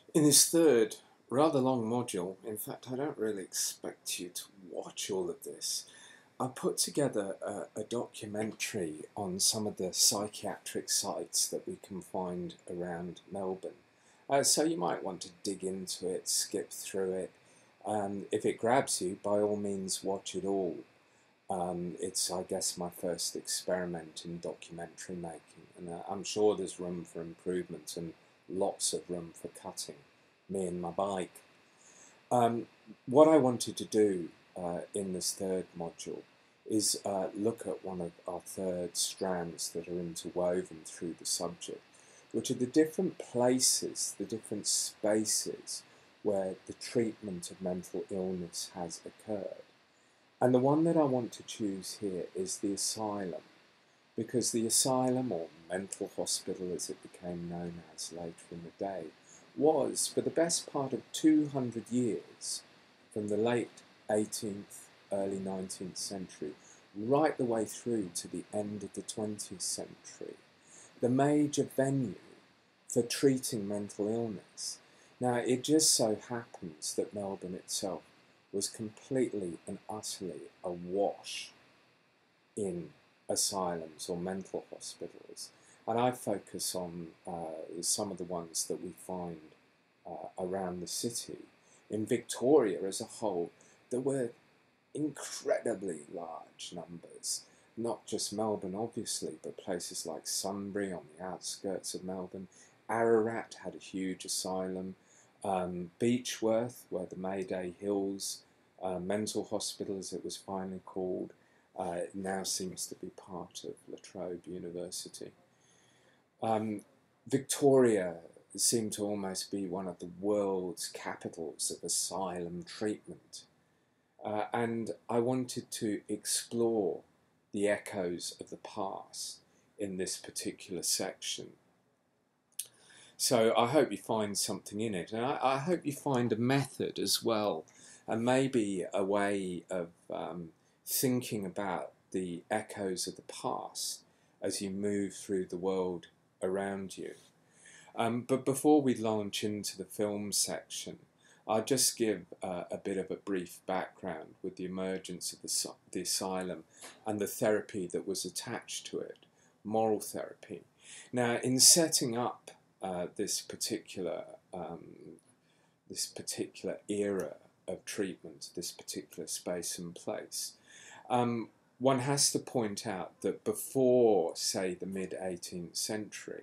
In this third, rather long module, in fact, I don't really expect you to watch all of this. I put together a documentary on some of the psychiatric sites that we can find around Melbourne. So you might want to dig into it, skip through it. If it grabs you, by all means, watch it all. It's, I guess, my first experiment in documentary making, and I'm sure there's room for improvement and lots of room for cutting, me and my bike. Um, what I wanted to do in this third module is look at one of our third strands that are interwoven through the subject, which are the different places, the different spaces where the treatment of mental illness has occurred. And the one that I want to choose here is the asylum, because the asylum, or mental hospital as it became known as later in the day, was for the best part of 200 years, from the late 18th, early 19th century, right the way through to the end of the 20th century, the major venue for treating mental illness. Now, it just so happens that Melbourne itself was completely and utterly awash in asylums or mental hospitals. And I focus on some of the ones that we find around the city. In Victoria as a whole, there were incredibly large numbers. Not just Melbourne, obviously, but places like Sunbury on the outskirts of Melbourne. Ararat had a huge asylum. Beechworth, where the Mayday Hills Mental Hospital, as it was finally called, now seems to be part of La Trobe University. Victoria seemed to almost be one of the world's capitals of asylum treatment. And I wanted to explore the echoes of the past in this particular section. So I hope you find something in it, and I hope you find a method as well, and maybe a way of thinking about the echoes of the past as you move through the world around you. But before we launch into the film section, I'll just give a bit of a brief background with the emergence of the asylum and the therapy that was attached to it, moral therapy. Now, in setting up this particular era of treatment, this particular space and place, one has to point out that before, say, the mid-18th century,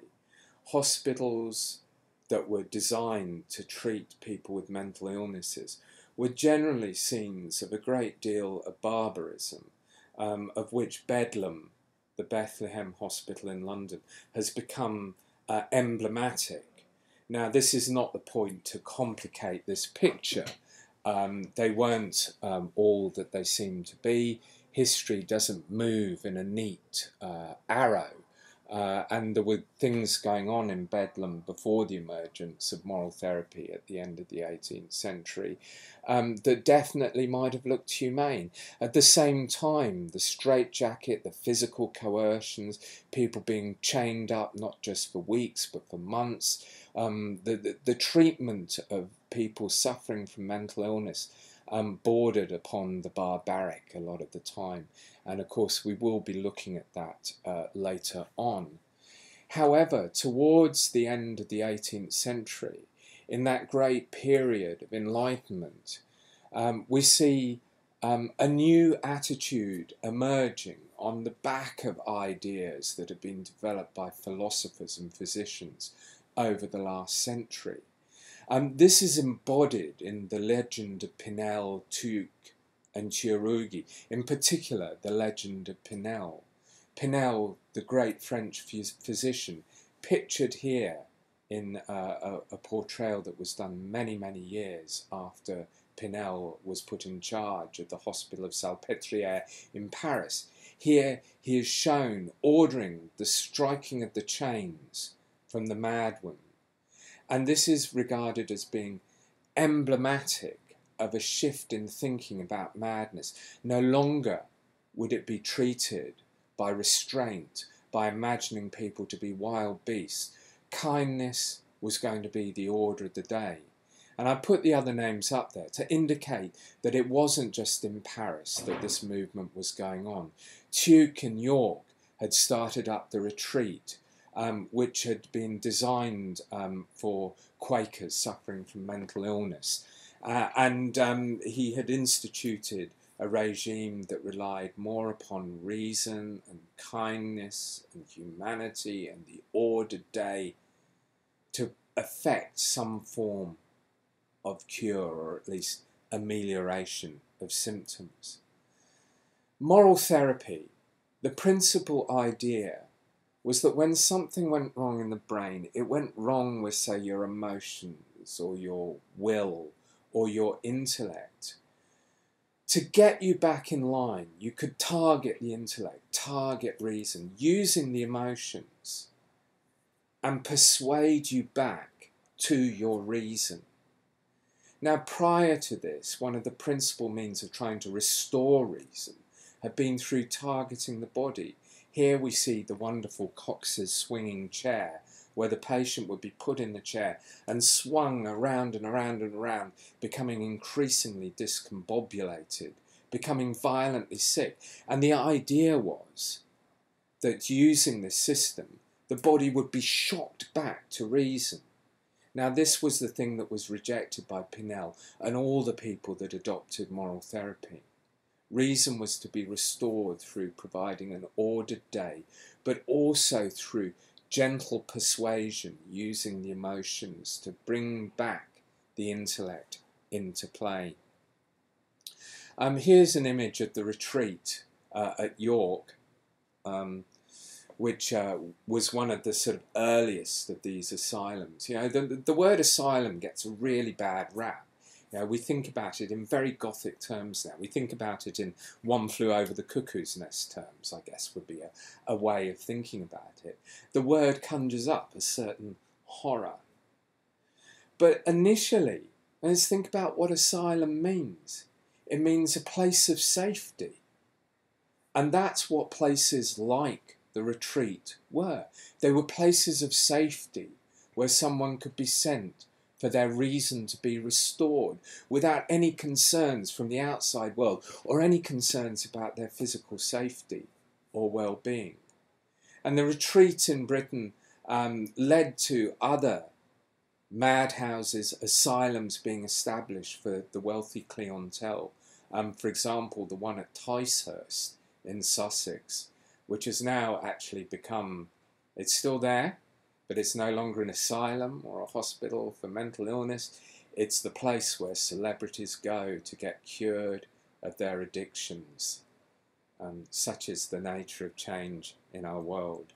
hospitals that were designed to treat people with mental illnesses were generally scenes of a great deal of barbarism, of which Bedlam, the Bethlehem Hospital in London, has become emblematic. Now, this is not the point to complicate this picture. They weren't all that they seem to be. History doesn't move in a neat arrow. And there were things going on in Bedlam before the emergence of moral therapy at the end of the 18th century that definitely might have looked humane. At the same time, the straitjacket, the physical coercions, people being chained up not just for weeks but for months, the treatment of people suffering from mental illness bordered upon the barbaric a lot of the time. And of course, we will be looking at that later on. However, towards the end of the 18th century, in that great period of enlightenment, we see a new attitude emerging on the back of ideas that have been developed by philosophers and physicians over the last century. This is embodied in the legend of Pinel, Tuque, and Chirurgi, in particular the legend of Pinel. Pinel, the great French physician, pictured here in a portrayal that was done many, many years after Pinel was put in charge of the hospital of Salpêtrière in Paris. Here he is shown ordering the striking of the chains from the madwoman. And this is regarded as being emblematic of a shift in thinking about madness. No longer would it be treated by restraint, by imagining people to be wild beasts. Kindness was going to be the order of the day. And I put the other names up there to indicate that it wasn't just in Paris that this movement was going on. Tuke in York had started up the retreat, which had been designed for Quakers suffering from mental illness. And he had instituted a regime that relied more upon reason and kindness and humanity and the ordered day to effect some form of cure, or at least amelioration of symptoms. Moral therapy, the principal idea was that when something went wrong in the brain, it went wrong with, say, your emotions or your will or your intellect. To get you back in line, you could target the intellect, target reason, using the emotions, and persuade you back to your reason. Now, prior to this, one of the principal means of trying to restore reason had been through targeting the body. Here we see the wonderful Cox's swinging chair, where the patient would be put in the chair and swung around and around and around, becoming increasingly discombobulated, becoming violently sick. And the idea was that using this system, the body would be shocked back to reason. Now, this was the thing that was rejected by Pinel and all the people that adopted moral therapy. Reason was to be restored through providing an ordered day, but also through gentle persuasion, using the emotions to bring back the intellect into play. Here's an image of the retreat at York, which was one of the sort of earliest of these asylums. You know, the word asylum gets a really bad rap. You know, we think about it in very Gothic terms now. We think about it in One Flew Over the Cuckoo's Nest terms, I guess would be a way of thinking about it. The word conjures up a certain horror. But initially, let's think about what asylum means. It means a place of safety. And that's what places like the retreat were. They were places of safety where someone could be sent for their reason to be restored without any concerns from the outside world or any concerns about their physical safety or well-being. And the retreat in Britain led to other madhouses, asylums being established for the wealthy clientele. For example, the one at Ticehurst in Sussex, which has now actually become, it's still there, but it's no longer an asylum or a hospital for mental illness. It's the place where celebrities go to get cured of their addictions. Such is the nature of change in our world.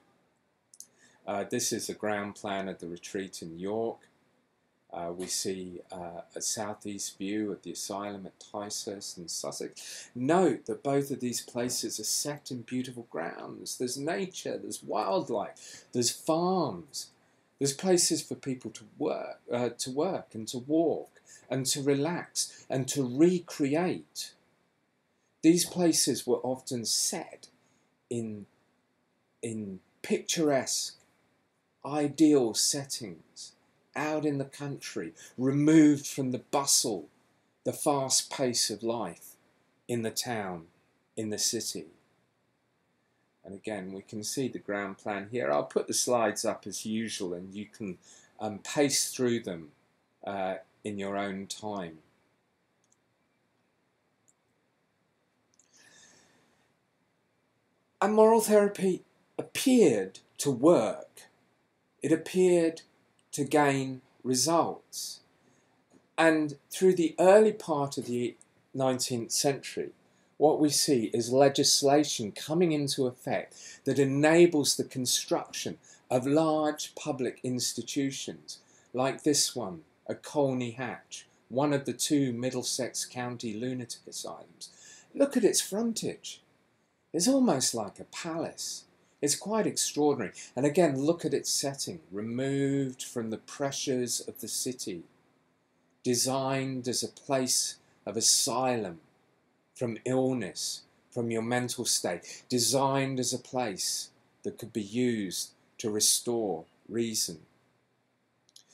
This is a ground plan of the retreat in York. We see a southeast view of the asylum at Ticehurst in Sussex. Note that both of these places are set in beautiful grounds. There's nature, there's wildlife, there's farms. There's places for people to work and to walk and to relax and to recreate. These places were often set in picturesque, ideal settings, out in the country, removed from the bustle, the fast pace of life in the town, in the city. And again, we can see the ground plan here. I'll put the slides up as usual and you can pace through them in your own time. And moral therapy appeared to work. It appeared to gain results. And through the early part of the 19th century, what we see is legislation coming into effect that enables the construction of large public institutions like this one at Colney Hatch, one of the two Middlesex County lunatic asylums. Look at its frontage. It's almost like a palace. It's quite extraordinary. And again, look at its setting, removed from the pressures of the city, designed as a place of asylum from illness, from your mental state, designed as a place that could be used to restore reason.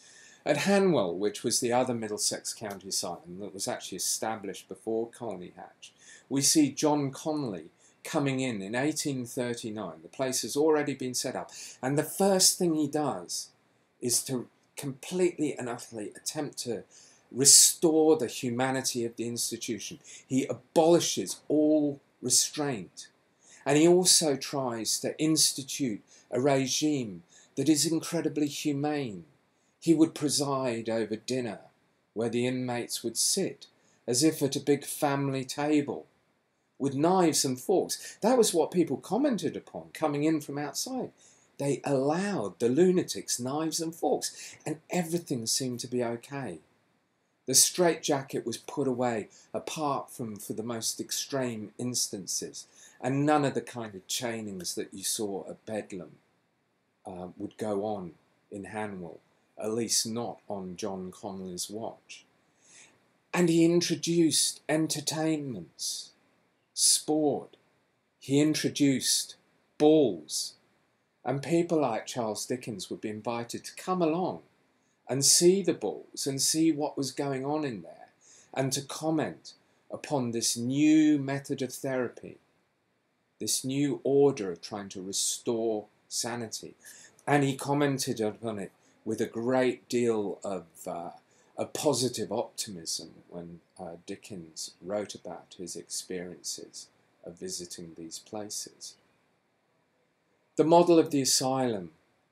At Hanwell, which was the other Middlesex County asylum that was actually established before Colney Hatch, we see John Connolly coming in 1839. The place has already been set up, and the first thing he does is to completely and utterly attempt to restore the humanity of the institution. He abolishes all restraint, and he also tries to institute a regime that is incredibly humane. He would preside over dinner where the inmates would sit as if at a big family table with knives and forks. That was what people commented upon coming in from outside. They allowed the lunatics knives and forks, and everything seemed to be okay. The straitjacket was put away, apart from for the most extreme instances, and none of the kind of chainings that you saw at Bedlam would go on in Hanwell, at least not on John Connolly's watch. And he introduced entertainments, sport. He introduced balls, and people like Charles Dickens would be invited to come along and see the balls and see what was going on in there, and to comment upon this new method of therapy, this new order of trying to restore sanity. And he commented upon it with a great deal of positive optimism when Dickens wrote about his experiences of visiting these places. The model of the asylum,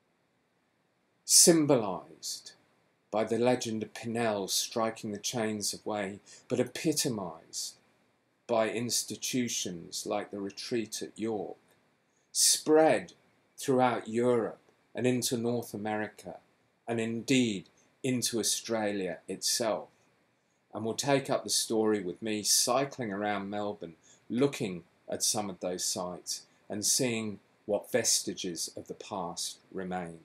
symbolised by the legend of Pinel striking the chains away, but epitomised by institutions like the Retreat at York, spread throughout Europe and into North America, and indeed into Australia itself. And we'll take up the story with me cycling around Melbourne, looking at some of those sites and seeing what vestiges of the past remain.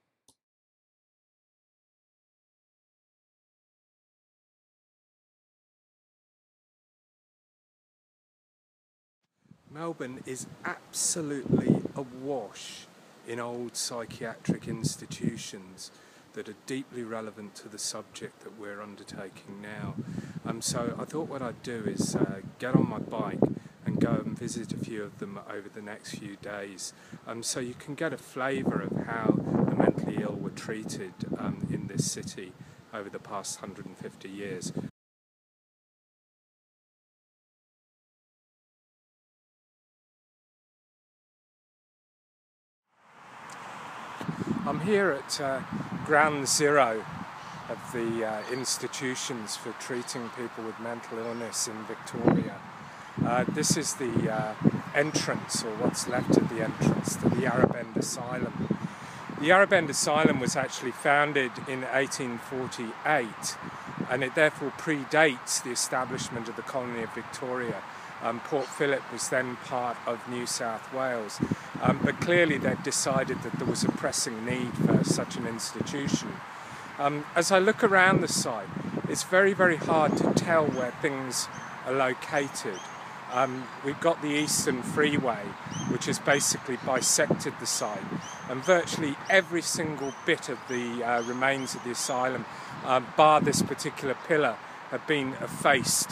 Melbourne is absolutely awash in old psychiatric institutions that are deeply relevant to the subject that we're undertaking now. So I thought what I'd do is get on my bike and go and visit a few of them over the next few days, so you can get a flavour of how the mentally ill were treated in this city over the past 150 years. I'm here at ground zero of the institutions for treating people with mental illness in Victoria. This is the entrance, or what's left of the entrance, to the Yarra Bend Asylum. The Yarra Bend Asylum was actually founded in 1848, and it therefore predates the establishment of the colony of Victoria. Port Phillip was then part of New South Wales, but clearly they'd decided that there was a pressing need for such an institution. As I look around the site, it's very, very hard to tell where things are located. We've got the Eastern Freeway, which has basically bisected the site, and virtually every single bit of the remains of the asylum, bar this particular pillar, have been effaced.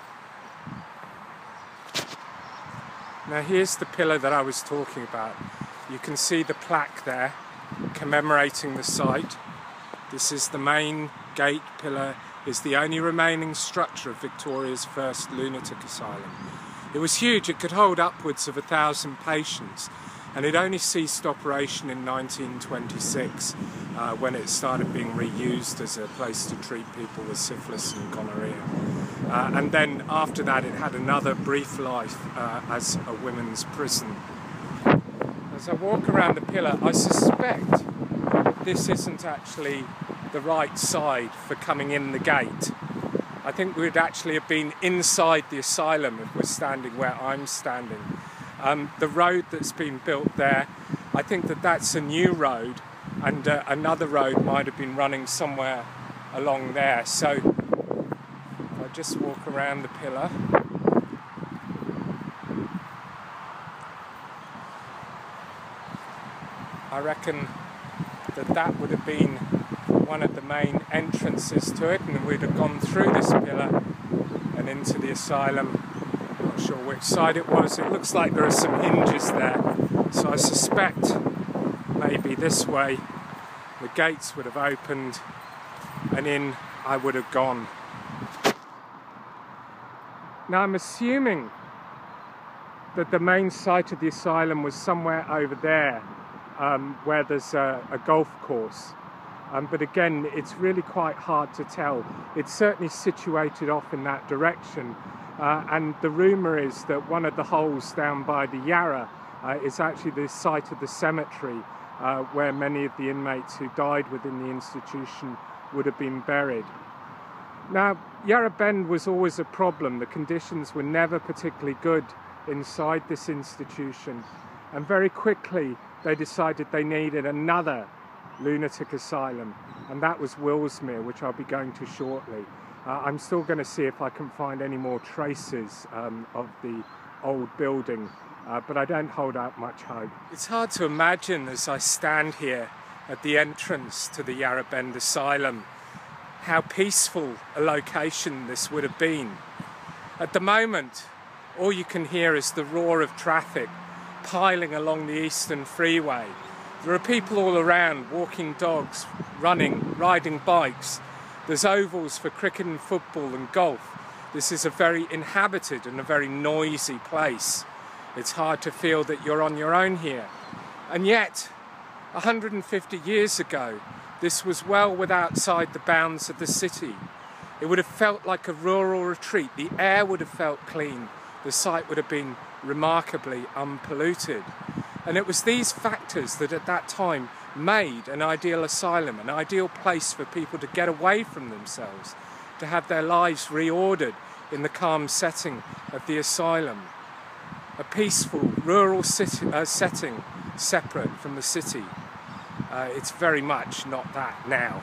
Now here's the pillar that I was talking about. You can see the plaque there commemorating the site. This is the main gate pillar, is the only remaining structure of Victoria's first lunatic asylum. It was huge, it could hold upwards of 1,000 patients, and it only ceased operation in 1926 when it started being reused as a place to treat people with syphilis and gonorrhea. And then after that it had another brief life as a women's prison. As I walk around the pillar, I suspect this isn't actually the right side for coming in the gate. I think we'd actually have been inside the asylum if we're standing where I'm standing. The road that's been built there, I think that that's a new road, and another road might have been running somewhere along there. So if I just walk around the pillar, I reckon that that would have been one of the main entrances to it, and we'd have gone through this pillar and into the asylum. I'm not sure which side it was. It looks like there are some hinges there, so I suspect maybe this way the gates would have opened and in I would have gone. Now I'm assuming that the main site of the asylum was somewhere over there, where there's a golf course. But again, it's really quite hard to tell. It's certainly situated off in that direction. And the rumour is that one of the holes down by the Yarra is actually the site of the cemetery where many of the inmates who died within the institution would have been buried. Now, Yarra Bend was always a problem. The conditions were never particularly good inside this institution, and very quickly they decided they needed another lunatic asylum, and that was Willsmere, which I'll be going to shortly. I'm still going to see if I can find any more traces of the old building, but I don't hold out much hope. It's hard to imagine as I stand here at the entrance to the Yarra Bend Asylum how peaceful a location this would have been. At the moment, all you can hear is the roar of traffic piling along the Eastern Freeway. There are people all around, walking dogs, running, riding bikes. There's ovals for cricket and football and golf. This is a very inhabited and a very noisy place. It's hard to feel that you're on your own here. And yet, 150 years ago, this was well outside the bounds of the city. It would have felt like a rural retreat. The air would have felt clean. The site would have been remarkably unpolluted. And it was these factors that at that time made an ideal asylum, an ideal place for people to get away from themselves, to have their lives reordered in the calm setting of the asylum. A peaceful rural setting separate from the city. It's very much not that now.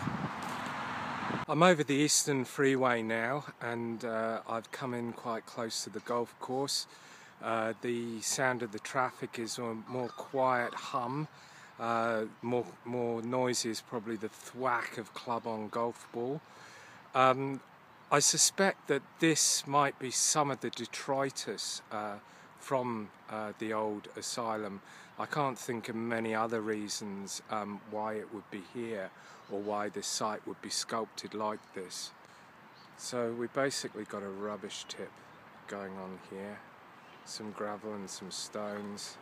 I'm over the Eastern Freeway now, and I've come in quite close to the golf course. The sound of the traffic is a more quiet hum. More noisy is probably the thwack of club-on golf ball. I suspect that this might be some of the detritus from the old asylum. I can't think of many other reasons why it would be here or why this site would be sculpted like this. So we basically got a rubbish tip going on here. Some gravel and some stones.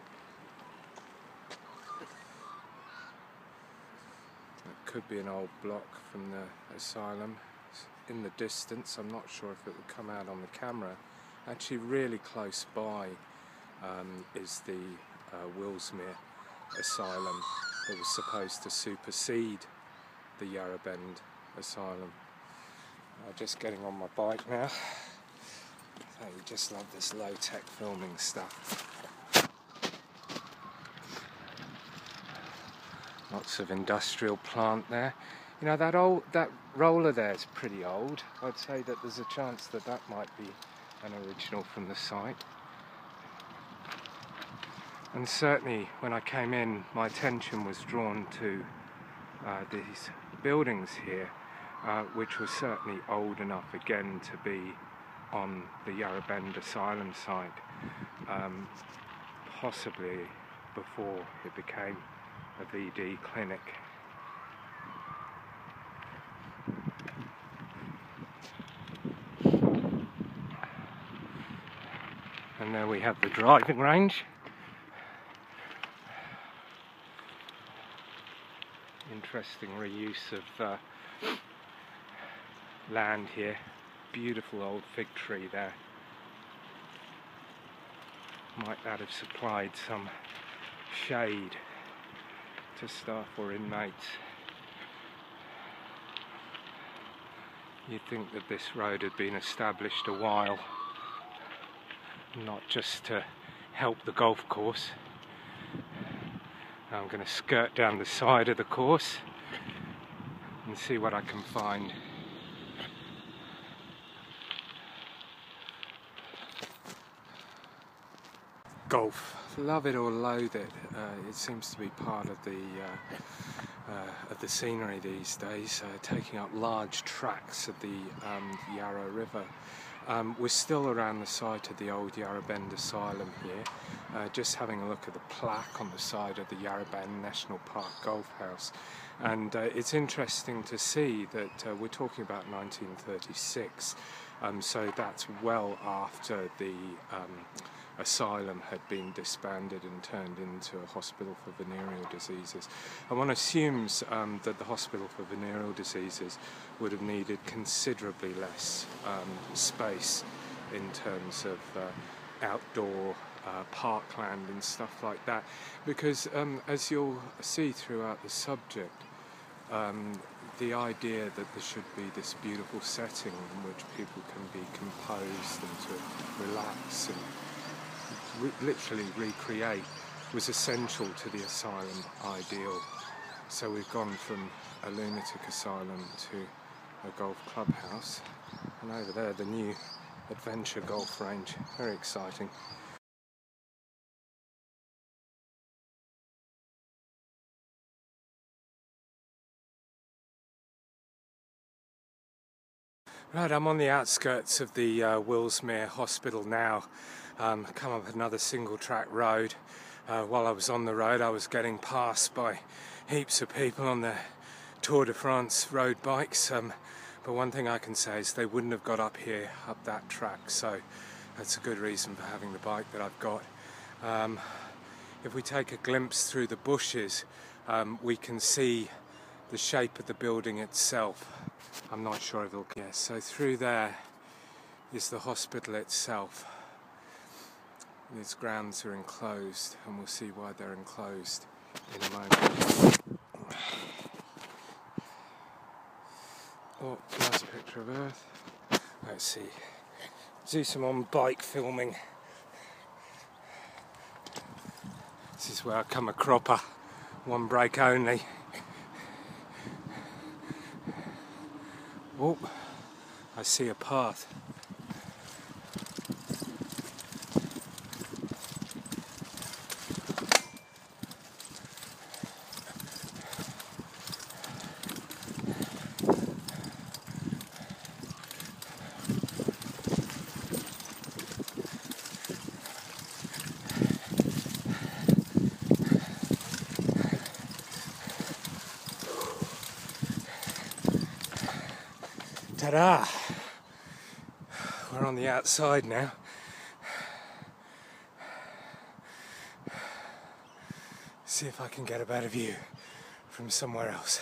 It could be an old block from the asylum. It's in the distance, I'm not sure if it will come out on the camera. Actually really close by is the Willsmere Asylum that was supposed to supersede the Yarra Bend Asylum. Just getting on my bike now. I just love this low-tech filming stuff. Lots of industrial plant there. You know, that roller there is pretty old. I'd say that there's a chance that that might be an original from the site. And certainly when I came in, my attention was drawn to these buildings here, which were certainly old enough again to be on the Yarra Bend Asylum site, possibly before it became a VD clinic. And there we have the driving range. Interesting reuse of land here. Beautiful old fig tree there. Might that have supplied some shade to staff or inmates? You'd think that this road had been established a while, not just to help the golf course. Now I'm going to skirt down the side of the course and see what I can find. Golf. Love it or loathe it. It seems to be part of the of the scenery these days, taking up large tracts of the Yarra River. We're still around the site of the old Yarra Bend Asylum here, just having a look at the plaque on the side of the Yarra Bend National Park Golf House. And it's interesting to see that we're talking about 1936, so that's well after the asylum had been disbanded and turned into a hospital for venereal diseases. And one assumes that the hospital for venereal diseases would have needed considerably less space in terms of outdoor parkland and stuff like that, because as you'll see throughout the subject, the idea that there should be this beautiful setting in which people can be composed and to relax and literally recreate was essential to the asylum ideal. So we've gone from a lunatic asylum to a golf clubhouse, and over there the new adventure golf range, very exciting. Right, I'm on the outskirts of the Willsmere Hospital now. Come up another single track road. While I was on the road, I was getting passed by heaps of people on their Tour de France road bikes. But one thing I can say is they wouldn't have got up here, up that track, so that's a good reason for having the bike that I've got. If we take a glimpse through the bushes, we can see the shape of the building itself. I'm not sure if it'll... Yes, so through there is the hospital itself. These grounds are enclosed, and we'll see why they're enclosed in a moment. Oh, nice picture of Earth. Let's see. Do some on bike filming. This is where I come a cropper. One break only. Oh, I see a path. Ta-da! We're on the outside now. See if I can get a better view from somewhere else.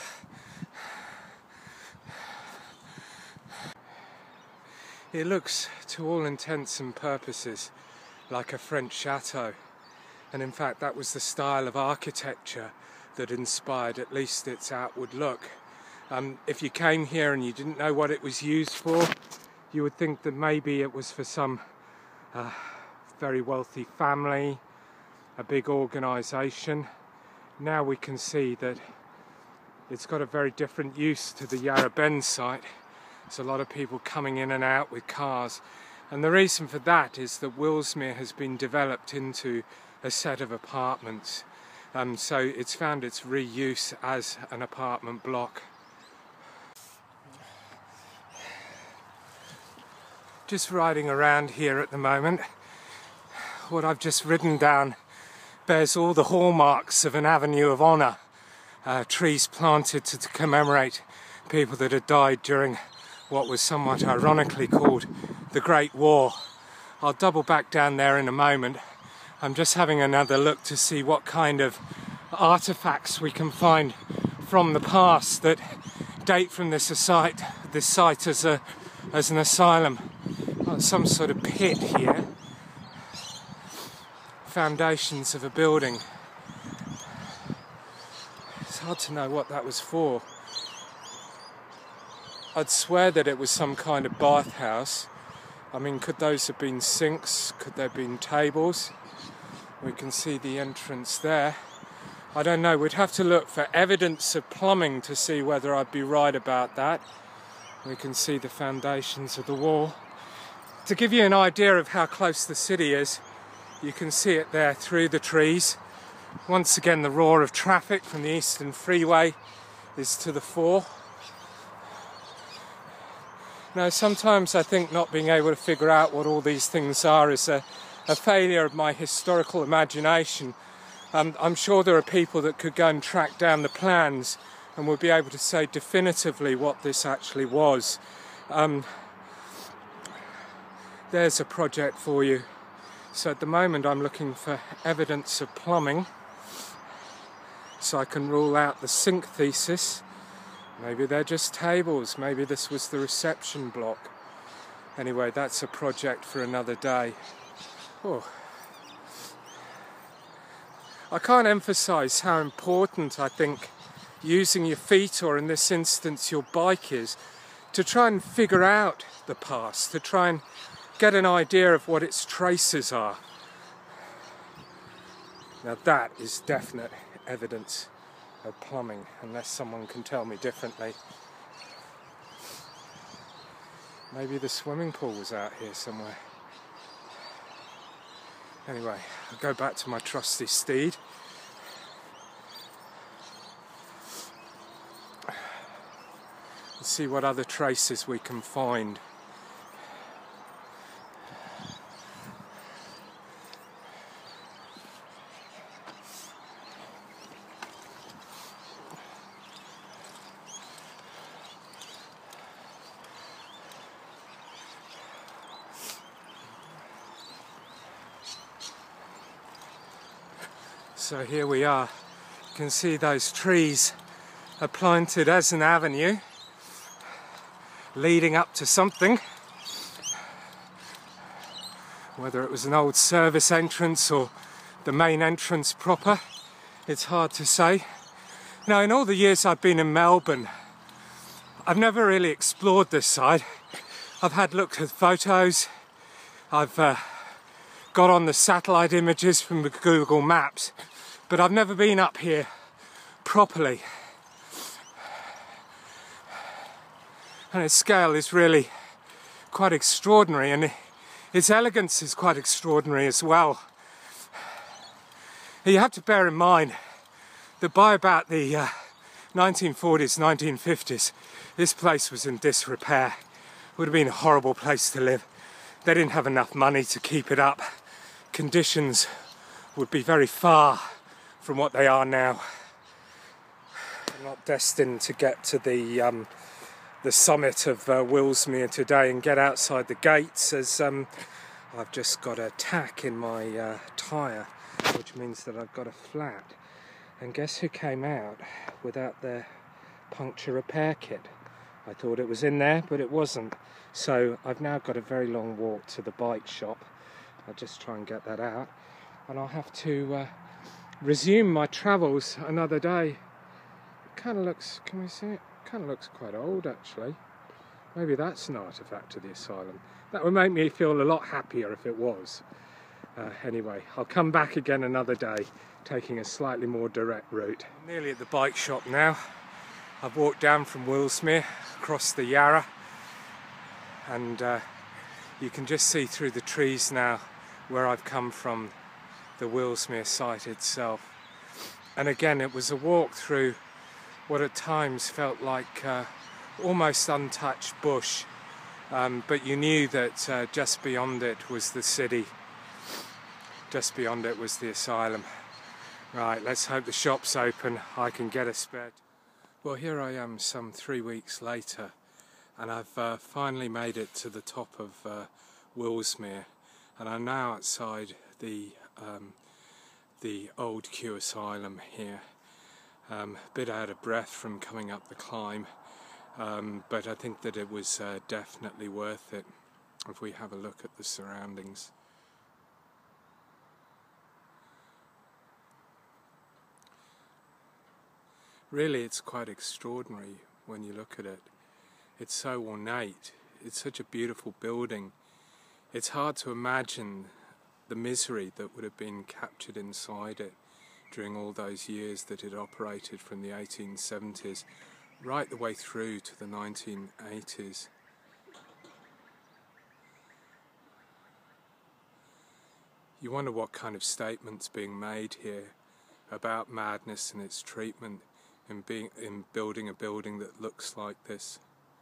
It looks, to all intents and purposes, like a French chateau. And in fact, that was the style of architecture that inspired at least its outward look. If you came here and you didn't know what it was used for, you would think that maybe it was for some very wealthy family, a big organisation. Now we can see that it's got a very different use to the Yarra Bend site. There's a lot of people coming in and out with cars, and the reason for that is that Willsmere has been developed into a set of apartments, so it's found its reuse as an apartment block. Just riding around here at the moment. What I've just ridden down bears all the hallmarks of an avenue of honour. Trees planted to commemorate people that had died during what was somewhat ironically called the Great War. I'll double back down there in a moment. I'm just having another look to see what kind of artefacts we can find from the past that date from this site as an asylum. Some sort of pit here. Foundations of a building. It's hard to know what that was for. I'd swear that it was some kind of bathhouse. I mean, could those have been sinks? Could there have been tables? We can see the entrance there. I don't know, we'd have to look for evidence of plumbing to see whether I'd be right about that. We can see the foundations of the wall. To give you an idea of how close the city is, you can see it there through the trees. Once again, the roar of traffic from the Eastern Freeway is to the fore. Now, sometimes I think not being able to figure out what all these things are is a failure of my historical imagination. I'm sure there are people that could go and track down the plans and would be able to say definitively what this actually was. There's a project for you. So at the moment I'm looking for evidence of plumbing so I can rule out the sink thesis. Maybe they're just tables, maybe this was the reception block. Anyway, that's a project for another day. Oh. I can't emphasise how important I think using your feet, or in this instance your bike, is to try and figure out the past, to try and get an idea of what its traces are. Now that is definite evidence of plumbing, unless someone can tell me differently. Maybe the swimming pool was out here somewhere. Anyway, I'll go back to my trusty steed. And see what other traces we can find. So here we are. You can see those trees are planted as an avenue leading up to something. Whether it was an old service entrance or the main entrance proper, it's hard to say. Now, in all the years I've been in Melbourne, I've never really explored this side. I've had looked at photos, I've got on the satellite images from the Google Maps, but I've never been up here properly. And its scale is really quite extraordinary, and its elegance is quite extraordinary as well. You have to bear in mind that by about the 1940s, 1950s, this place was in disrepair. It would have been a horrible place to live. They didn't have enough money to keep it up. Conditions would be very far from what they are now. I'm not destined to get to the summit of Willsmere today and get outside the gates, as I've just got a tack in my tyre, which means that I've got a flat. And guess who came out without their puncture repair kit? I thought it was in there, but it wasn't. So I've now got a very long walk to the bike shop. I'll just try and get that out, and I'll have to resume my travels another day. It kind of looks, can we see it? Kind of looks quite old, actually. Maybe that's an artefact of the asylum. That would make me feel a lot happier if it was. Anyway, I'll come back again another day, taking a slightly more direct route. I'm nearly at the bike shop now. I've walked down from Willsmere across the Yarra, and you can just see through the trees now where I've come from, the Willsmere site itself. And again, it was a walk through what at times felt like almost untouched bush, but you knew that just beyond it was the city, just beyond it was the asylum. Right, let's hope the shop's open, I can get a spare. Well, here I am some 3 weeks later, and I've finally made it to the top of Willsmere, and I'm now outside the old Kew Asylum here. A bit out of breath from coming up the climb, but I think that it was definitely worth it if we have a look at the surroundings. Really, it's quite extraordinary when you look at it. It's so ornate, it's such a beautiful building. It's hard to imagine the misery that would have been captured inside it during all those years that it operated, from the 1870s right the way through to the 1980s. You wonder what kind of statements being made here about madness and its treatment in building a building that looks like this.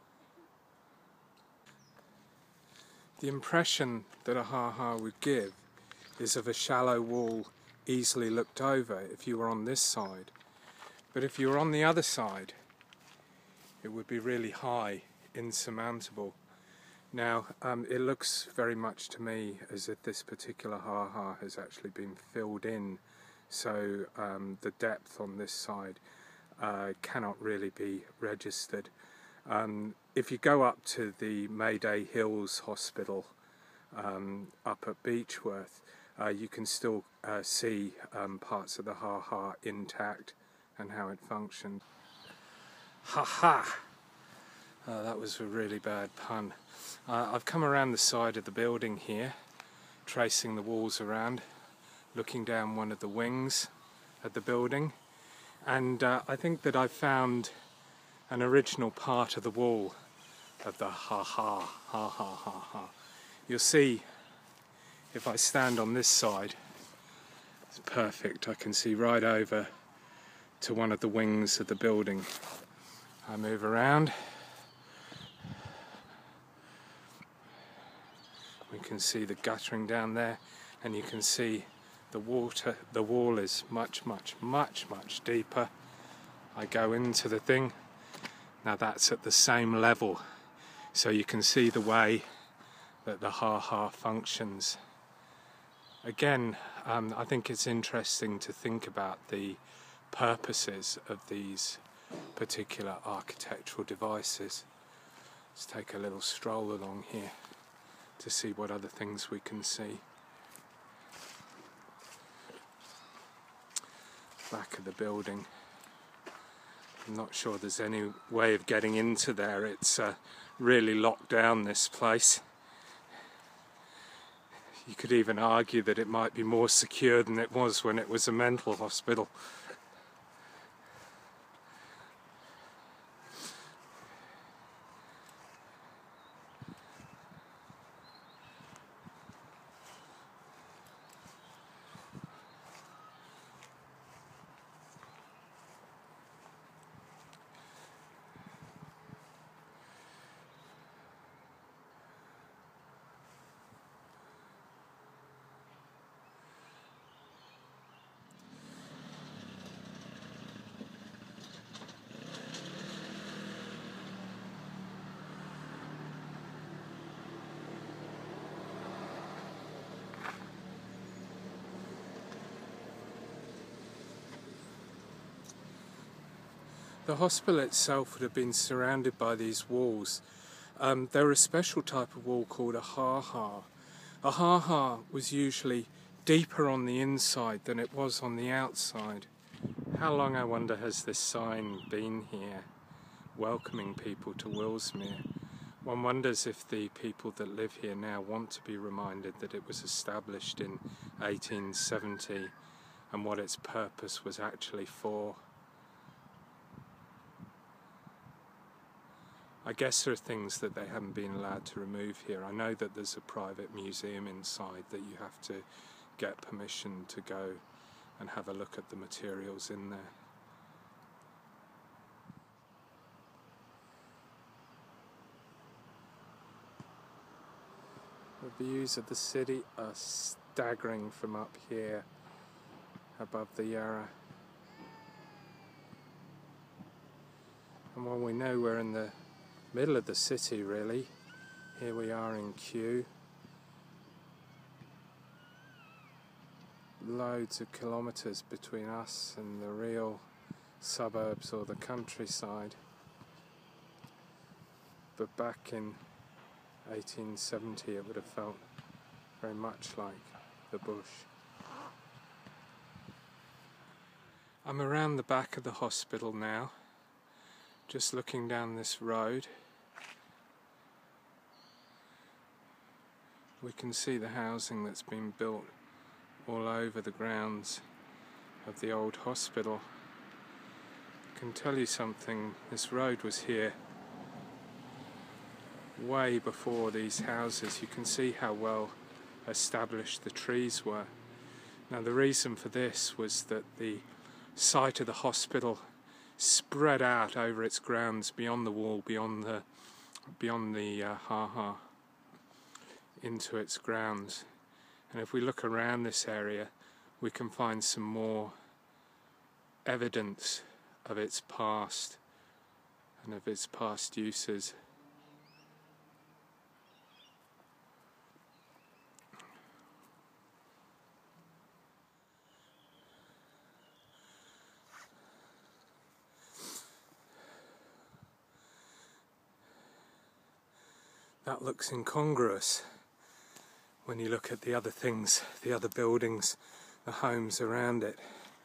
The impression that a ha-ha would give is of a shallow wall easily looked over if you were on this side, but if you were on the other side it would be really high, insurmountable. Now it looks very much to me as if this particular ha-ha has actually been filled in, so the depth on this side cannot really be registered. If you go up to the Mayday Hills Hospital up at Beechworth, you can still see parts of the ha-ha intact and how it functioned. Ha-ha! That was a really bad pun. I've come around the side of the building here, tracing the walls around, looking down one of the wings at the building, and I think that I've found an original part of the wall of the ha-ha, ha-ha, ha-ha. You'll see if I stand on this side, it's perfect. I can see right over to one of the wings of the building. I move around. We can see the guttering down there, and you can see the water. The wall is much deeper. I go into the thing. Now that's at the same level, so you can see the way that the ha-ha functions. Again, I think it's interesting to think about the purposes of these particular architectural devices. Let's take a little stroll along here to see what other things we can see. Back of the building. I'm not sure there's any way of getting into there. It's really locked down, this place. You could even argue that it might be more secure than it was when it was a mental hospital. The hospital itself would have been surrounded by these walls. They're a special type of wall called a ha-ha. A ha-ha was usually deeper on the inside than it was on the outside. How long, I wonder, has this sign been here, welcoming people to Willsmere? One wonders if the people that live here now want to be reminded that it was established in 1870 and what its purpose was actually for. I guess there are things that they haven't been allowed to remove here. I know that there's a private museum inside that you have to get permission to go and have a look at the materials in there. The views of the city are staggering from up here above the Yarra. And while we know we're in the middle of the city, really, here we are in Kew. Loads of kilometres between us and the real suburbs or the countryside. But back in 1870 it would have felt very much like the bush. I'm around the back of the hospital now, just looking down this road. We can see the housing that's been built all over the grounds of the old hospital. I can tell you something, this road was here way before these houses. You can see how well established the trees were. Now the reason for this was that the site of the hospital spread out over its grounds beyond the wall, beyond the ha-ha, into its grounds. And if we look around this area, we can find some more evidence of its past and of its past uses. That looks incongruous when you look at the other things, the other buildings, the homes around it.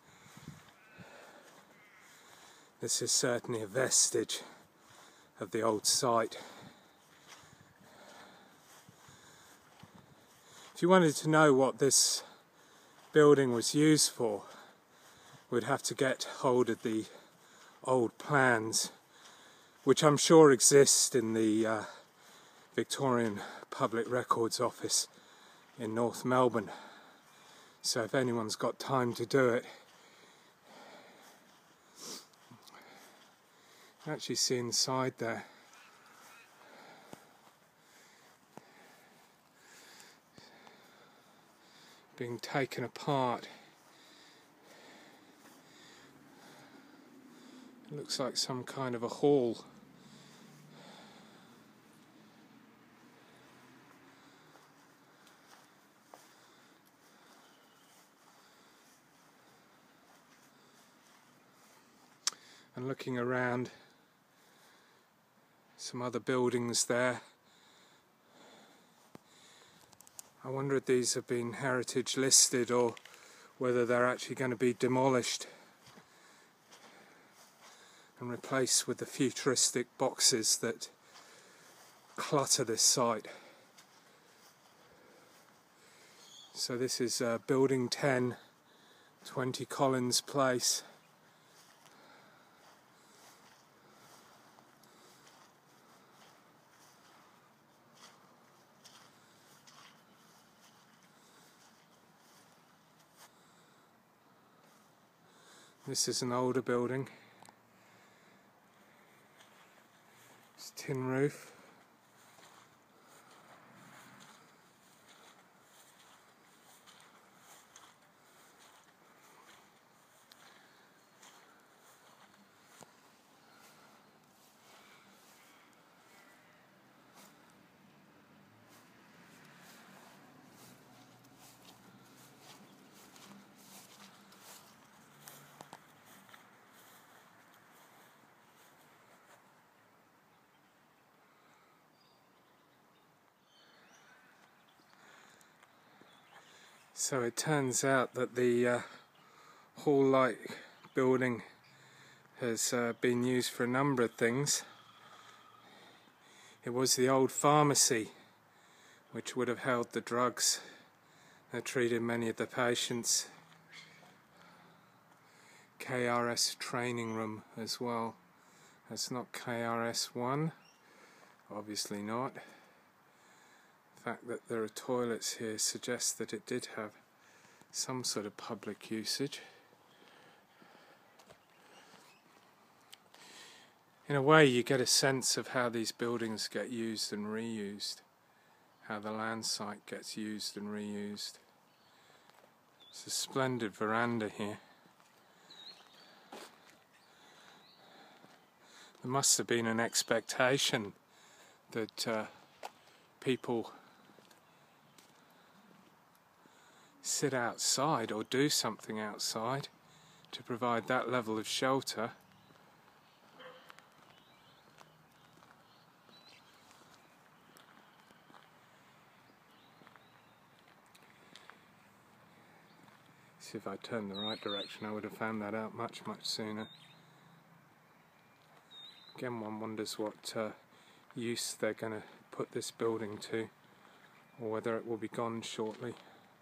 This is certainly a vestige of the old site. If you wanted to know what this building was used for, we'd have to get hold of the old plans, which I'm sure exist in the Victorian Public Records Office in North Melbourne. So if anyone's got time to do it, you can actually see inside there. Being taken apart. It looks like some kind of a hall. And looking around, some other buildings there. I wonder if these have been heritage listed or whether they're actually going to be demolished and replaced with the futuristic boxes that clutter this site. So this is Building 10, 20 Collins Place. This is an older building. It's tin roof. So it turns out that the hall-like building has been used for a number of things. It was the old pharmacy, which would have held the drugs that treated many of the patients. KRS training room as well. That's not KRS-1, obviously not. The fact that there are toilets here suggests that it did have some sort of public usage. In a way, you get a sense of how these buildings get used and reused, how the land site gets used and reused. It's a splendid veranda here. There must have been an expectation that people sit outside or do something outside to provide that level of shelter. See, if I turned the right direction, I would have found that out much sooner. Again, one wonders what use they're going to put this building to, or whether it will be gone shortly.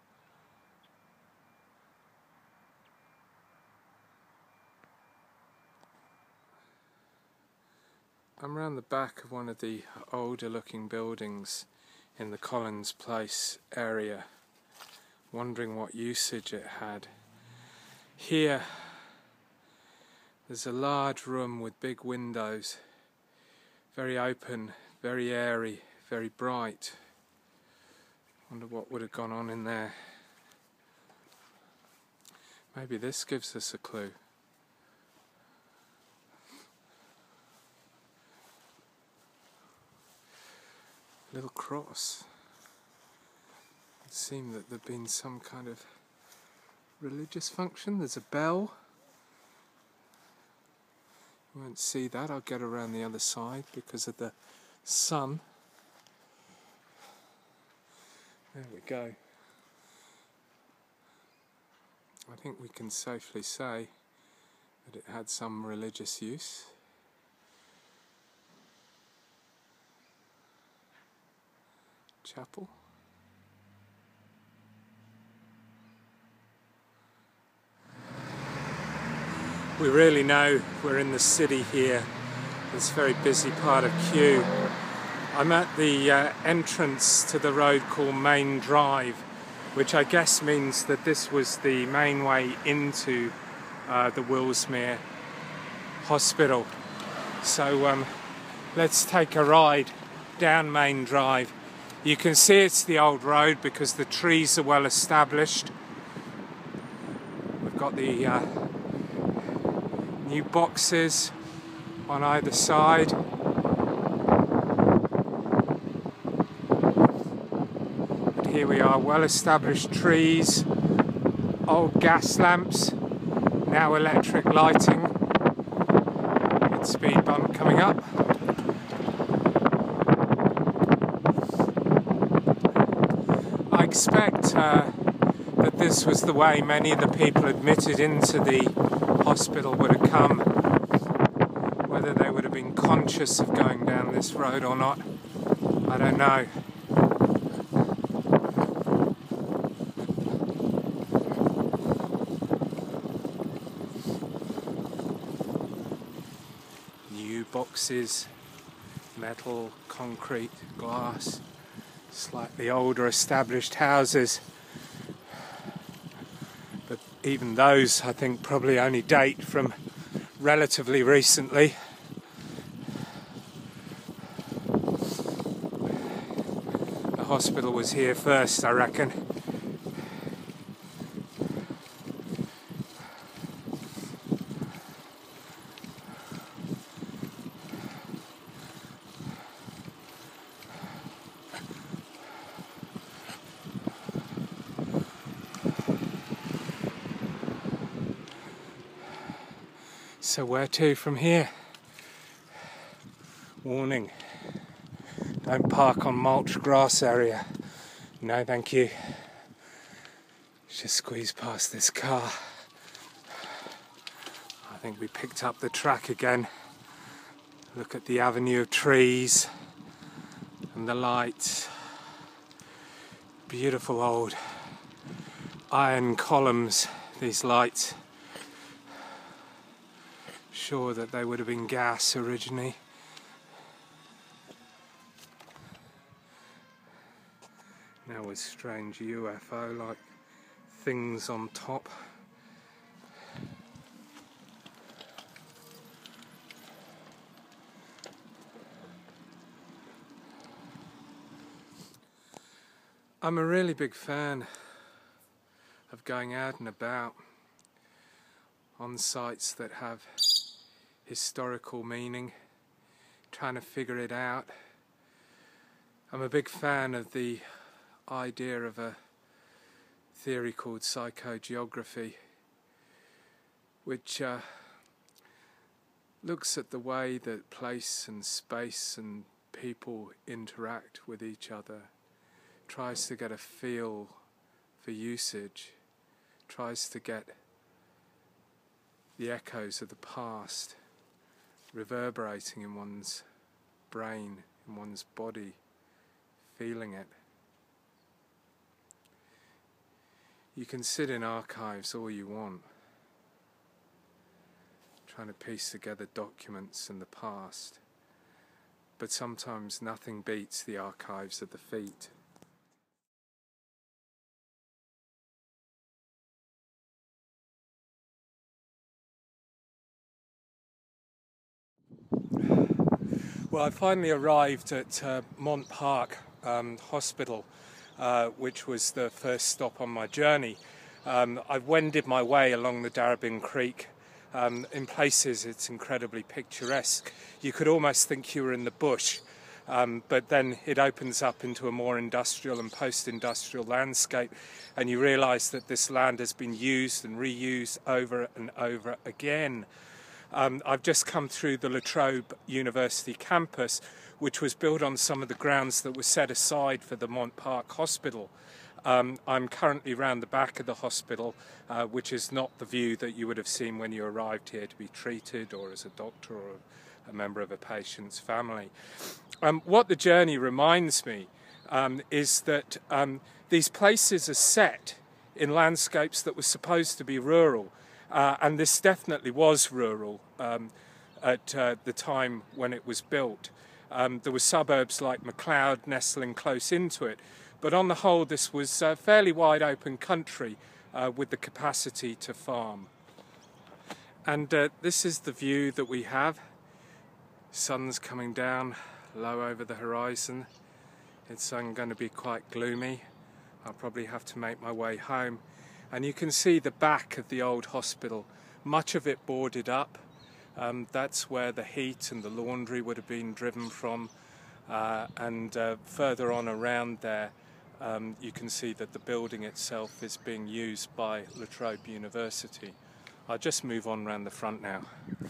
I'm round the back of one of the older looking buildings in the Collins Place area, wondering what usage it had. Here There's a large room with big windows, very open, very airy, very bright. Wonder what would have gone on in there. Maybe this gives us a clue. Little cross. It seemed that there'd been some kind of religious function. There's a bell. You won't see that. I'll get around the other side because of the sun. There we go. I think we can safely say that it had some religious use. Chapel. We really know we're in the city here, this very busy part of Kew. I'm at the entrance to the road called Main Drive, which I guess means that this was the main way into the Willsmere Hospital. So let's take a ride down Main Drive. You can see it's the old road because the trees are well established. We've got the new boxes on either side. But here we are, well established trees, old gas lamps, now electric lighting. Good speed bump coming up. I expect that this was the way many of the people admitted into the hospital would have come. Whether they would have been conscious of going down this road or not, I don't know. New boxes, metal, concrete, glass. Slightly older established houses, but even those I think probably only date from relatively recently. The hospital was here first, I reckon. So where to from here? Warning, don't park on mulch grass area. No thank you. Just squeeze past this car. I think we picked up the track again. Look at the avenue of trees and the lights. Beautiful old iron columns, these lights. Sure that they would have been gas originally. Now with strange UFO-like things on top. I'm a really big fan of going out and about on sites that have historical meaning, trying to figure it out. I'm a big fan of the idea of a theory called psychogeography, which looks at the way that place and space and people interact with each other, tries to get a feel for usage, tries to get the echoes of the past reverberating in one's brain, in one's body, feeling it. You can sit in archives all you want, trying to piece together documents in the past, but sometimes nothing beats the archives of the feet. Well, I finally arrived at Mont Park Hospital, which was the first stop on my journey. I've wended my way along the Darebin Creek. In places it's incredibly picturesque. You could almost think you were in the bush, but then it opens up into a more industrial and post-industrial landscape, and you realise that this land has been used and reused over and over again. I've just come through the La Trobe University campus, which was built on some of the grounds that were set aside for the Mont Park Hospital. I'm currently round the back of the hospital, which is not the view that you would have seen when you arrived here to be treated, or as a doctor or a member of a patient's family. What the journey reminds me is that these places are set in landscapes that were supposed to be rural. And this definitely was rural at the time when it was built. There were suburbs like McLeod nestling close into it, but on the whole this was fairly wide open country with the capacity to farm. And this is the view that we have. Sun's coming down low over the horizon. It's going to be quite gloomy. I'll probably have to make my way home. And you can see the back of the old hospital, much of it boarded up. That's where the heat and the laundry would have been driven from. And further on around there, you can see that the building itself is being used by La Trobe University. I'll just move on around the front now.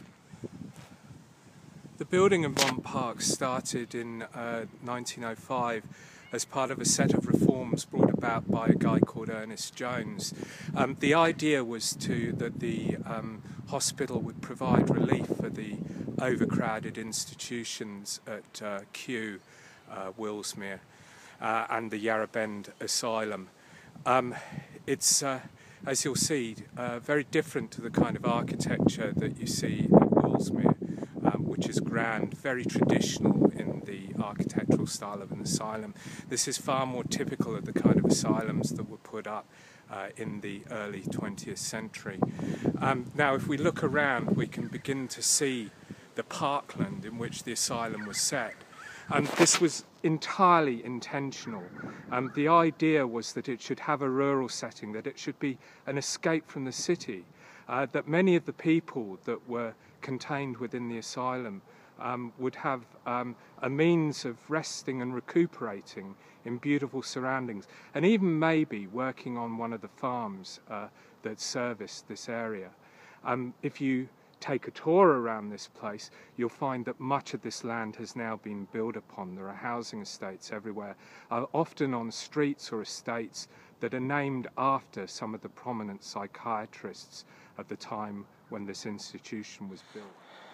The building of Mont Park started in 1905 as part of a set of reforms brought about by a guy called Ernest Jones. The idea was that the hospital would provide relief for the overcrowded institutions at Kew, Willsmere, and the Yarra Bend Asylum. It's, as you'll see, very different to the kind of architecture that you see at Willsmere, which is grand, very traditional in the architectural style of an asylum. This is far more typical of the kind of asylums that were put up in the early 20th century. Now, if we look around, we can begin to see the parkland in which the asylum was set. This was entirely intentional. The idea was that it should have a rural setting, that it should be an escape from the city, that many of the people that were contained within the asylum would have a means of resting and recuperating in beautiful surroundings, and even maybe working on one of the farms that serviced this area. If you take a tour around this place, you'll find that much of this land has now been built upon. There are housing estates everywhere, often on streets or estates that are named after some of the prominent psychiatrists at the time when this institution was built.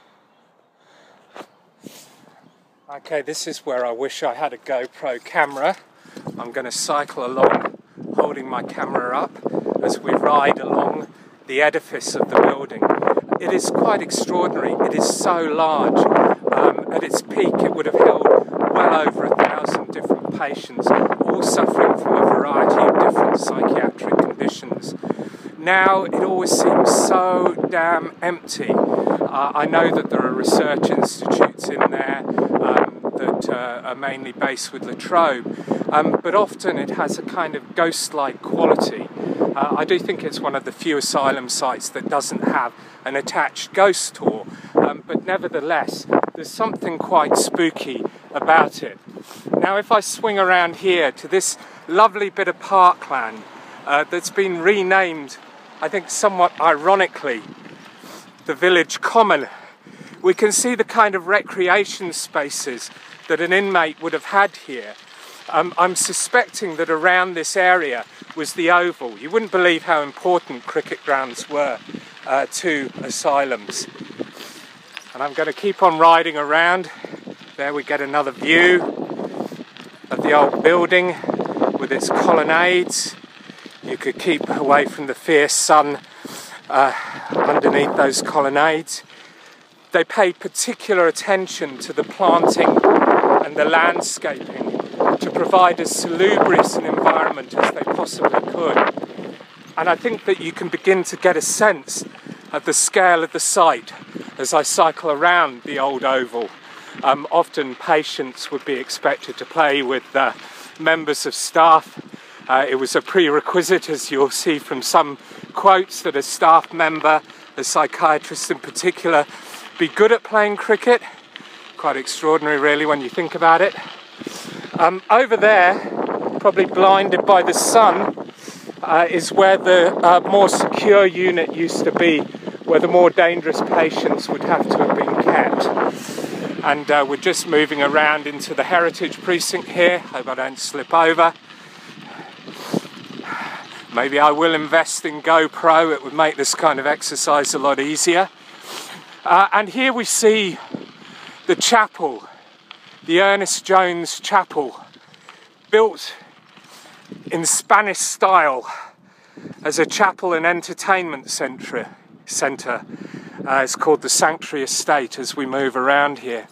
Okay, this is where I wish I had a GoPro camera. I'm going to cycle along, holding my camera up as we ride along the edifice of the building. It is quite extraordinary. It is so large. At its peak, it would have held well over 1,000 different patients, all suffering from a variety of different psychiatric conditions. Now it always seems so damn empty. I know that there are research institutes in there that are mainly based with La Trobe, but often it has a kind of ghost-like quality. I do think it's one of the few asylum sites that doesn't have an attached ghost tour, but nevertheless there's something quite spooky about it. Now, if I swing around here to this lovely bit of parkland that's been renamed, I think somewhat ironically, the village common, we can see the kind of recreation spaces that an inmate would have had here. I'm suspecting that around this area was the Oval. You wouldn't believe how important cricket grounds were to asylums. And I'm going to keep on riding around. There we get another view of the old building with its colonnades. You could keep away from the fierce sun underneath those colonnades. They paid particular attention to the planting and the landscaping to provide as salubrious an environment as they possibly could. And I think that you can begin to get a sense of the scale of the site as I cycle around the old oval. Often patients would be expected to play with members of staff. It was a prerequisite, as you'll see from some quotes, that a staff member, a psychiatrist in particular, be good at playing cricket. Quite extraordinary really when you think about it. Over there, probably blinded by the sun, is where the more secure unit used to be, where the more dangerous patients would have to have been kept. And we're just moving around into the heritage precinct here. Hope I don't slip over. Maybe I will invest in GoPro. It would make this kind of exercise a lot easier. And here we see the chapel, the Ernest Jones Chapel, built in Spanish style as a chapel and entertainment centre. It's called the Sanctuary Estate as we move around here.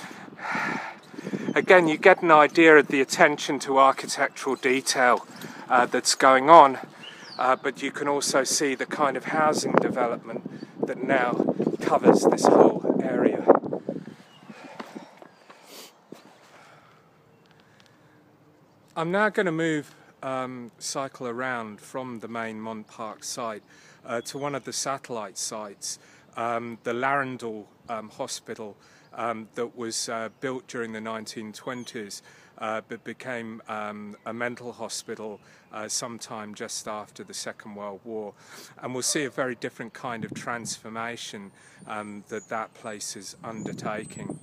Again, you get an idea of the attention to architectural detail that's going on, but you can also see the kind of housing development that now covers this whole area. I'm now going to move, cycle around from the main Mont Park site to one of the satellite sites, the Larendal Hospital, that was built during the 1920s, but became a mental hospital sometime just after the Second World War. And we'll see a very different kind of transformation that place is undertaking.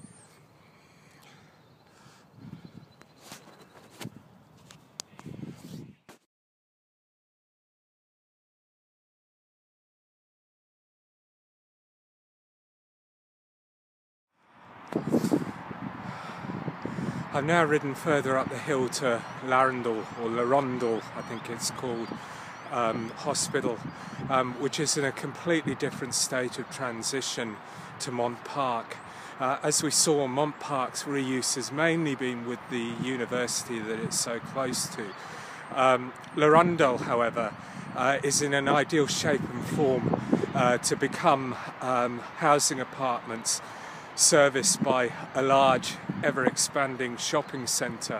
I've now ridden further up the hill to Larendal, or Larondal, I think it's called, hospital, which is in a completely different state of transition to Mont Park. As we saw, Mont Park's reuse has mainly been with the university that it's so close to. Larondal, however, is in an ideal shape and form to become housing apartments serviced by a large, ever-expanding shopping centre.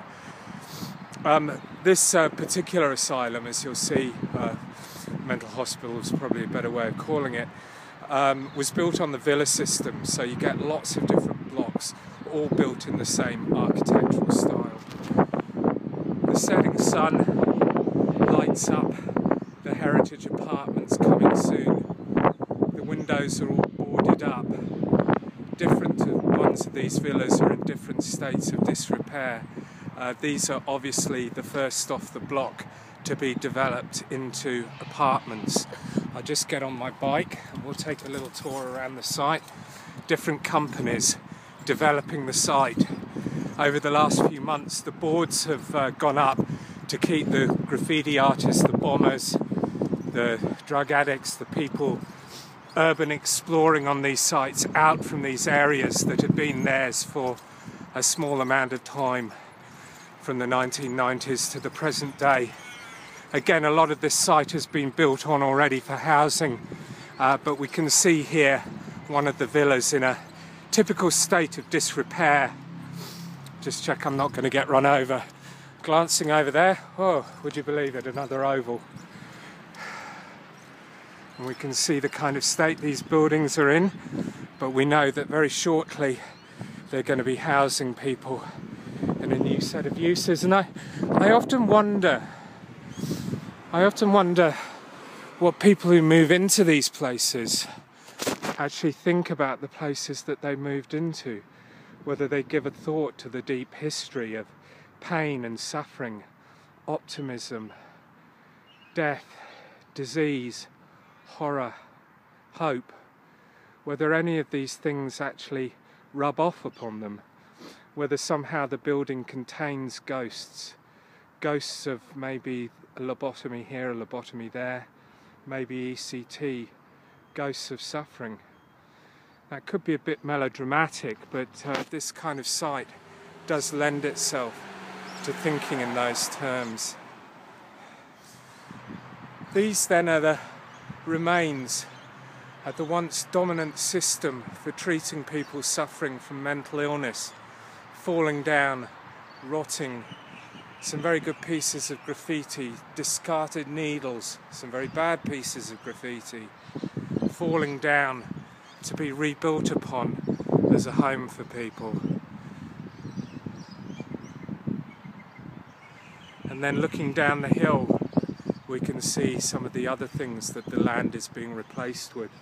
This particular asylum, as you'll see, mental hospital is probably a better way of calling it, was built on the villa system, so you get lots of different blocks, all built in the same architectural style. The setting sun lights up the heritage apartments coming soon. The windows are all boarded up. Different ones of these villas are in different states of disrepair. These are obviously the first off the block to be developed into apartments. I'll just get on my bike and we'll take a little tour around the site. Different companies developing the site. Over the last few months, the boards have gone up to keep the graffiti artists, the bombers, the drug addicts, the people urban exploring on these sites out from these areas that have been theirs for a small amount of time, from the 1990s to the present day. Again, a lot of this site has been built on already for housing, but we can see here one of the villas in a typical state of disrepair. Just check I'm not going to get run over. Glancing over there, oh, would you believe it, another oval. And we can see the kind of state these buildings are in, but we know that very shortly they're going to be housing people in a new set of uses. And I often wonder what people who move into these places actually think about the places that they moved into, whether they give a thought to the deep history of pain and suffering, optimism, death, disease, horror, hope, whether any of these things actually rub off upon them, whether somehow the building contains ghosts of maybe a lobotomy here, a lobotomy there, maybe ECT, ghosts of suffering. That could be a bit melodramatic, but this kind of site does lend itself to thinking in those terms. These then are the remains the once dominant system for treating people suffering from mental illness falling down, rotting. Some very good pieces of graffiti, discarded needles, some very bad pieces of graffiti falling down to be rebuilt upon as a home for people. And then looking down the hill, we can see some of the other things that the land is being replaced with.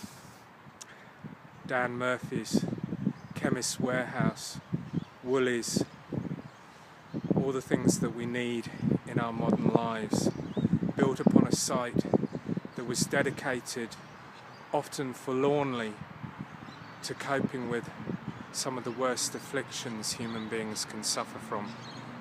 Dan Murphy's, Chemist's Warehouse, Woolies, all the things that we need in our modern lives, built upon a site that was dedicated, often forlornly, to coping with some of the worst afflictions human beings can suffer from.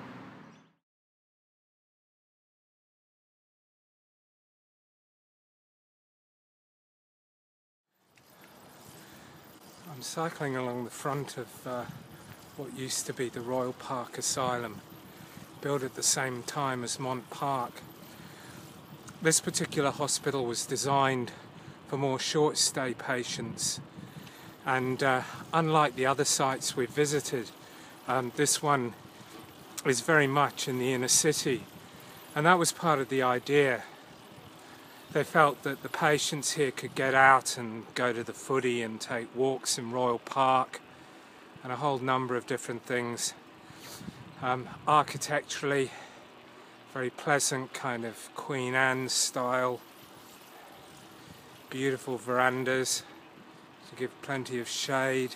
I'm cycling along the front of what used to be the Royal Park Asylum, built at the same time as Mont Park. This particular hospital was designed for more short-stay patients, and unlike the other sites we've visited, this one is very much in the inner city, and that was part of the idea. They felt that the patients here could get out and go to the footy and take walks in Royal Park and a whole number of different things. Architecturally, very pleasant, kind of Queen Anne style. Beautiful verandas to give plenty of shade.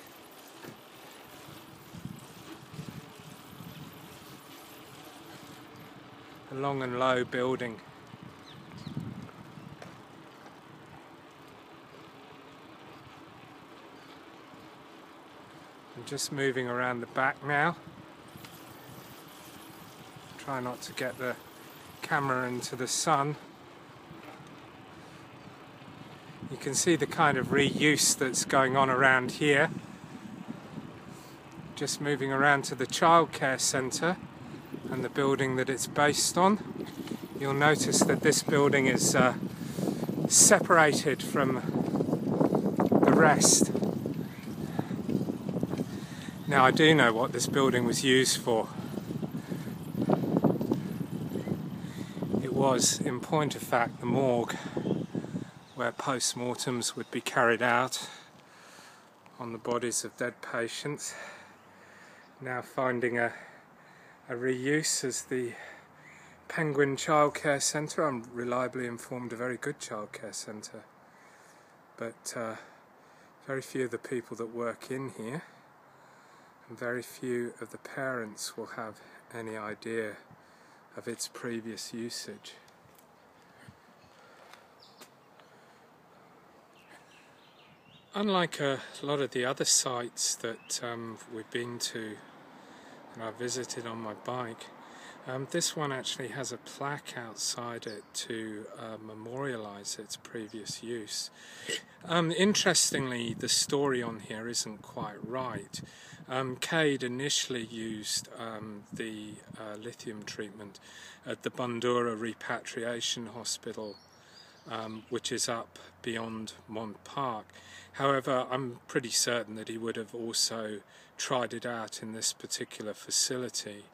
A long and low building. I'm just moving around the back now. Try not to get the camera into the sun. You can see the kind of reuse that's going on around here. Just moving around to the childcare centre and the building that it's based on. You'll notice that this building is separated from the rest. Now, I do know what this building was used for. It was, in point of fact, the morgue, where post-mortems would be carried out on the bodies of dead patients. Now finding a reuse as the Penguin Childcare Centre. I'm reliably informed a very good childcare centre, but very few of the people that work in here, and very few of the parents will have any idea of its previous usage. Unlike a lot of the other sites that we've been to and I visited on my bike, this one actually has a plaque outside it to memorialise its previous use. Interestingly, the story on here isn't quite right. Cade initially used the lithium treatment at the Bundoora Repatriation Hospital, which is up beyond Mont Park. However, I'm pretty certain that he would have also tried it out in this particular facility.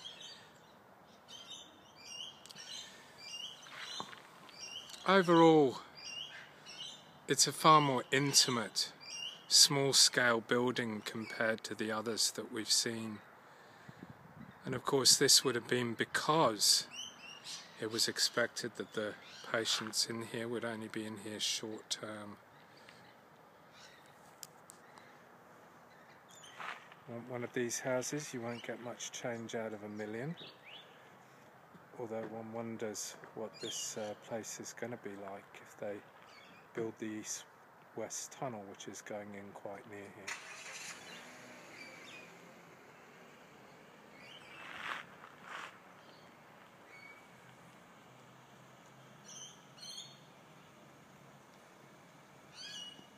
Overall, it's a far more intimate, small-scale building compared to the others that we've seen. And of course, this would have been because it was expected that the patients in here would only be in here short term. Want one of these houses, you won't get much change out of $1 million. Although one wonders what this place is going to be like if they build the east-west tunnel, which is going in quite near here.